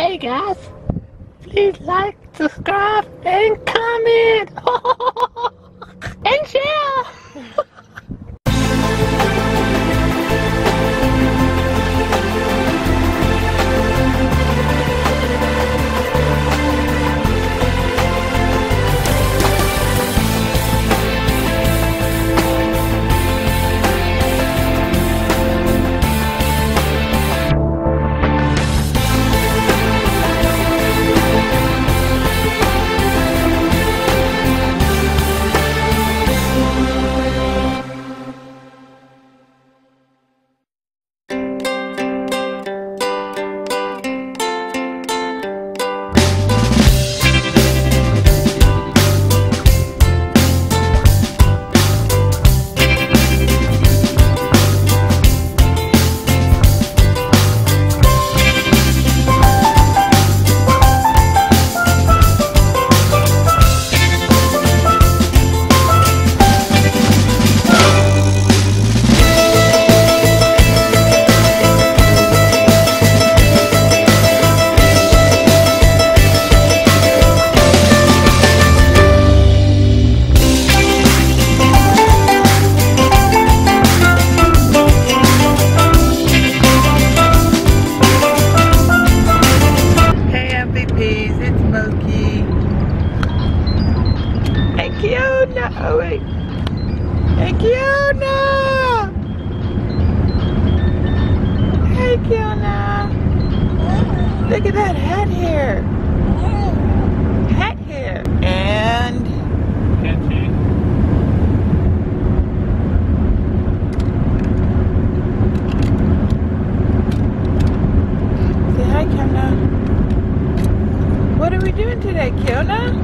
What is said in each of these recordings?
Hey guys, please like, subscribe, and comment, and share. Hey Kiona! Hey Kiona! Look at that hat hair! Hat hair! And... say hi, Kiona. What are we doing today, Kiona?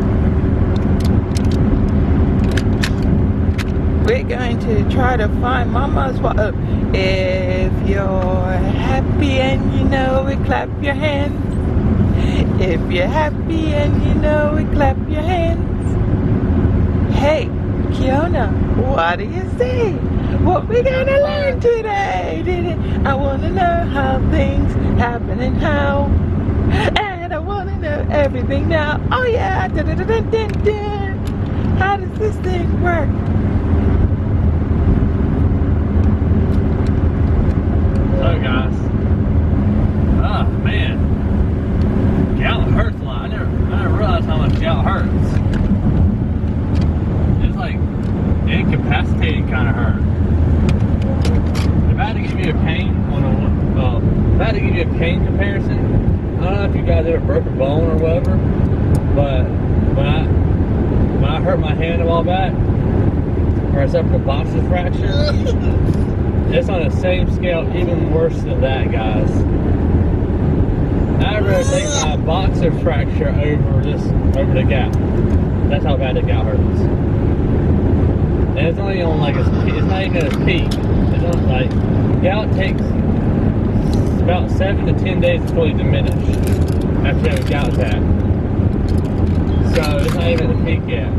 We're going to try to find Mama's wallet. If you're happy and you know it, clap your hands. If you're happy and you know it, clap your hands. Hey, Kiona, what do you say? What we gonna learn today? I wanna know how things happen and how. And I wanna know everything now. Oh yeah, dun, dun, dun, dun, dun. How does this thing work? So guys, oh man, gout hurts a lot. I never realized how much gout hurts. It's like incapacitating kind of hurt. If I had to give you a pain if I had to give you a pain comparison, I don't know if you guys ever broke a bone or whatever, but when I hurt my hand a while back, or I suffered a bosses fracture. It's on the same scale, even worse than that, guys. I'd rather take my boxer fracture over the gout. That's how bad the gout hurts. And it's only on like it's not even at its peak. It's on like gout takes about 7 to 10 days to fully diminish after you have a gout attack. So it's not even at the peak yet.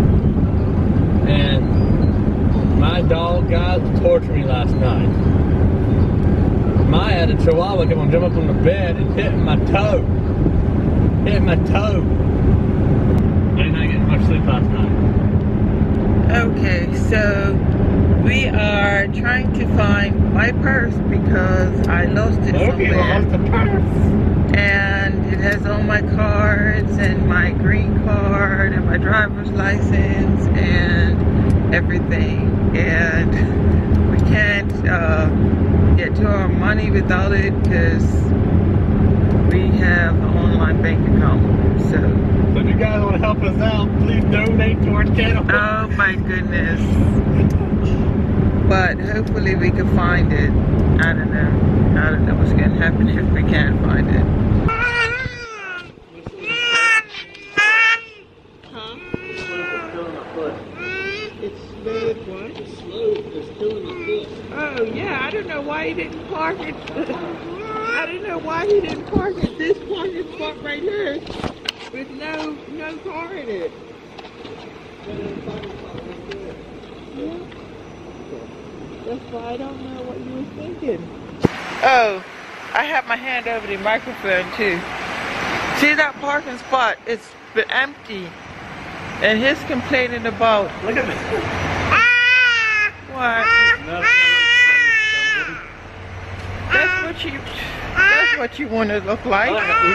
And my dog, guys, tortured me last night. Maya, the Chihuahua, kept on jumping up on the bed and hitting my toe. Hitting my toe. And I didn't get much sleep last night. Okay, so we are trying to find my purse because I lost it somewhere. Lost the purse. And it has all my cards and my green card and my driver's license and everything. And we can't get to our money without it because we have an online bank account. So if you guys want to help us out, please donate to our channel. oh my goodness. But hopefully we can find it. I don't know what's going to happen if we can't find it. Oh yeah, I don't know why he didn't park it. I don't know why he didn't park at this parking spot right here with no car in it. Yeah. That's why I don't know what you were thinking. Oh, I have my hand over the microphone too. See that parking spot? It's been empty. And he's complaining about. Look at me. What? No, That's what you want to look like.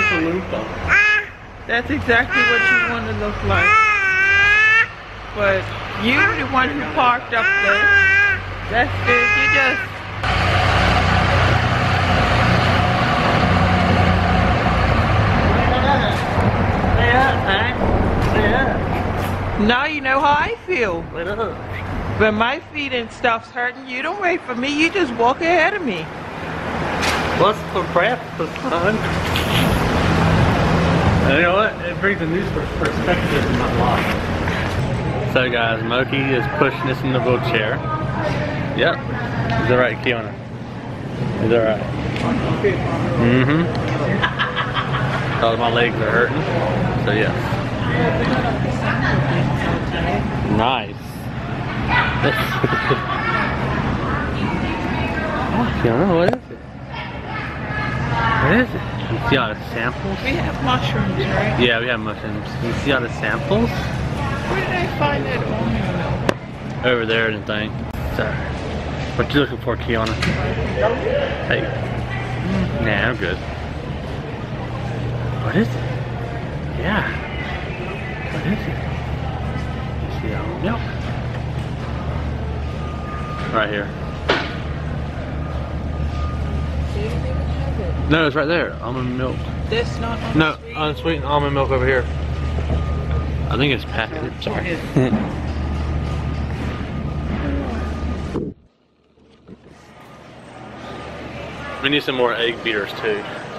That's exactly what you want to look like. But you're the one who parked up there. That's good. You just. Now you know how I feel. When my feet and stuff's hurting, you don't wait for me. You just walk ahead of me. What's for breakfast, son? And you know what? It brings a new perspective in my life. So guys, Moki is pushing us in the wheelchair. Yep. Is that right, Kiana? Is that right? Mm-hmm. Because my legs are hurting. So yes. Nice. Oh, Kiana, what is it? What is it? You see all the samples? We have mushrooms, right? Yeah, we have mushrooms. You see all the samples? Where did I find that almond milk? Over there and thing. So, what you looking for, Kiana? Hey. Nah, I'm good. What is it? Yeah. What is it? You see almond milk? Right here. No, it's right there. Almond milk. That's not unsweet. No, unsweetened almond milk over here. I think it's packaged. Sorry. We need some more egg beaters too.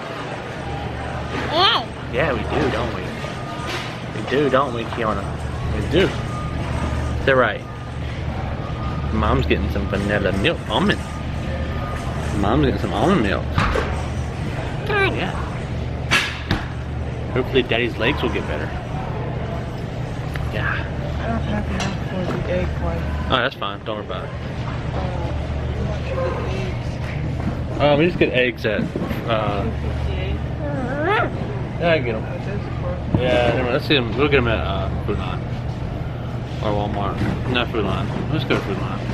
Wow. Yeah, we do, don't we? We do, don't we, Kiana? We do. Is that right? Mom's getting some vanilla milk almond. Mom's getting some almond milk. Yeah. Hopefully Daddy's legs will get better. Yeah. I don't have enough for the egg white. Oh, that's fine. Don't worry about it. How much are the eggs? We just get eggs at, $2.58. yeah, I get them. Yeah, anyway, let's see them. We'll get them at Food Line. Or Walmart. No, Food Line. Let's go to Food Line.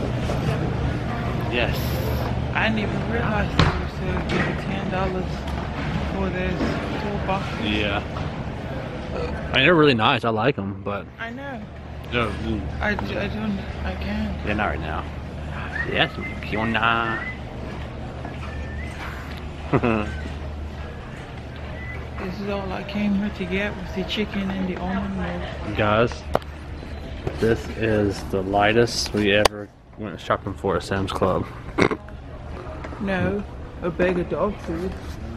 Yes. I didn't even realize they were still getting $10 for this toolbox. Yeah. I mean, they're really nice. I like them, but. I know. No, I can't. yeah, not right now. Yes, Kiona. This is all I came here to get was the chicken and the almond milk. Guys, this is the lightest we ever went shopping for at Sam's Club. No, a bag of dog food.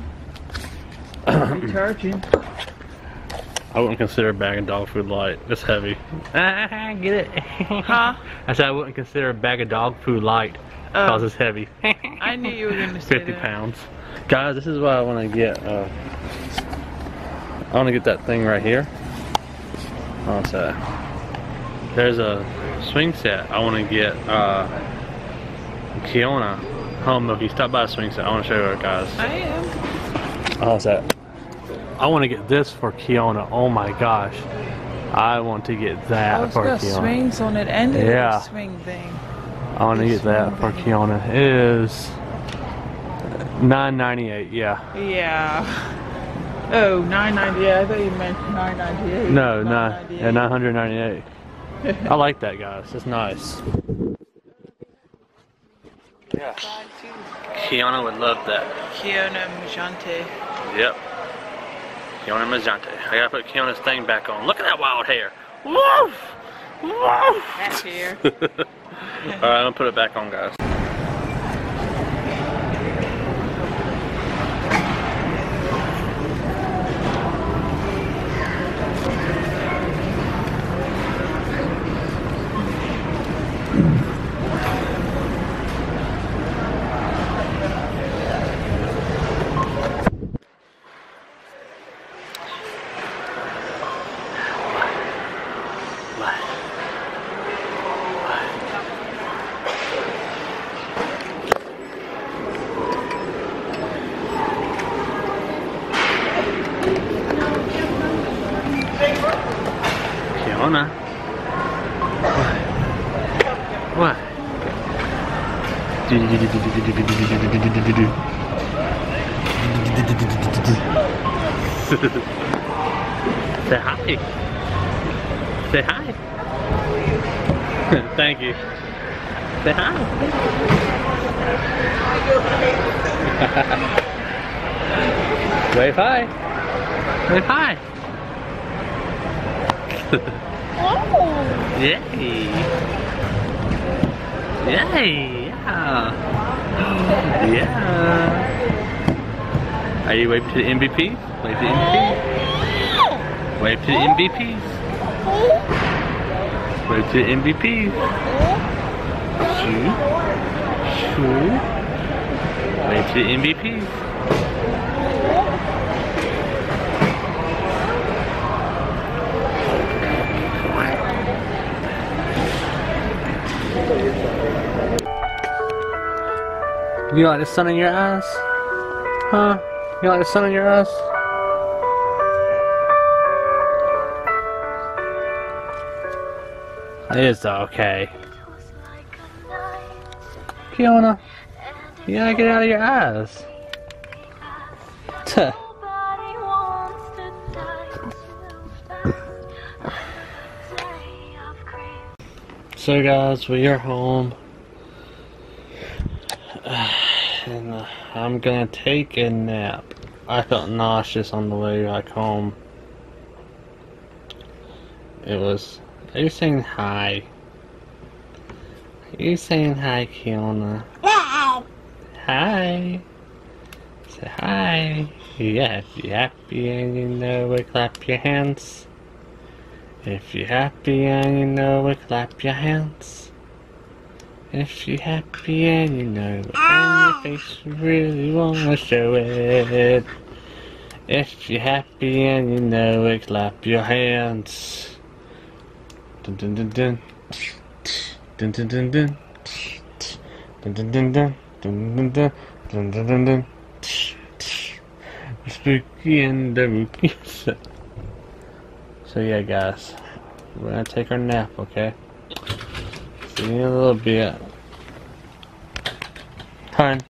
Detergent. I wouldn't consider a bag of dog food light. It's heavy. Get it? Huh? I said I wouldn't consider a bag of dog food light because it's heavy. I knew you were going to say 50 that. pounds. Guys, this is what I want to get. I want to get that thing right here. What's that? There's a swing set. I want to get Kiona home milk. You stop by a swing set. I want to show you it, guys. I am. How's that? I want to get this for Kiona. Oh my gosh. I want to get that for It's got Kiona. swings on it and Yeah. the swing thing. I want to The get that swing for thing. Kiona. It is $9.98. Yeah. Yeah. Oh, $9.98. I thought you meant $9.98. No, $998. I like that, guys. It's nice. Yeah. Kiona would love that. Kiona Magente. Yep. Kiona Magente. I gotta put Kiona's thing back on. Look at that wild hair. Woof! Woof! That's here. Alright, I'm gonna put it back on, guys. Kiona. What? Say hi. Say hi. Thank you. Say hi. Wave hi. Wave hi. Yay. Yay. Yeah. Yeah. Are you waving to the MVP? Wave to the MVP. Wave to the MVPs. Wave to the MVPs. Shoo. Shoo. Wave to the MVPs. You like the sun in your eyes? Huh? You like the sun in your eyes? It's okay. Kiona, you gotta get out of your eyes. Tuh. So guys, we are home. And I'm gonna take a nap. I felt nauseous on the way back home. It was... Are you saying hi? Are you saying hi, Kiona? Hi! Say hi! Yeah, if you're happy and you know it, clap your hands. If you're happy and you know it, clap your hands. If you're happy and you know it, and your face really wanna show it. If you're happy and you know it, clap your hands. Dun dun dun dun. Dun dun dun dun. Dun dun dun dun. Dun dun dun. Dun dun dun dun. Spooky and the rookie. So yeah, guys, we're gonna take our nap, okay? See you in a little bit. Hun.